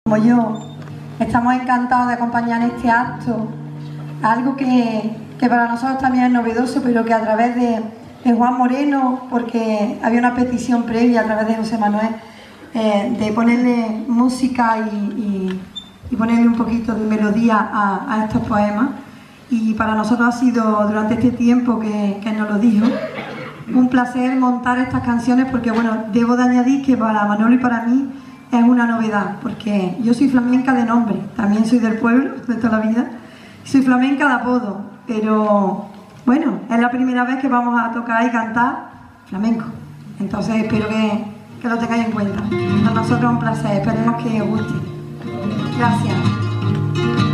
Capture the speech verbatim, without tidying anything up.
Como yo, estamos encantados de acompañar en este acto, algo que, que para nosotros también es novedoso, pero que a través de, de Juan Moreno, porque había una petición previa a través de José Manuel, eh, de ponerle música y, y, y ponerle un poquito de melodía a, a estos poemas, y para nosotros ha sido, durante este tiempo que, que nos lo dijo, un placer montar estas canciones, porque bueno, debo de añadir que para Manolo y para mí es una novedad, porque yo soy flamenca de nombre, también soy del pueblo de toda la vida, soy flamenca de apodo, pero bueno, es la primera vez que vamos a tocar y cantar flamenco, entonces espero que, que lo tengáis en cuenta. Para nosotros es un placer, esperemos que os guste. Gracias.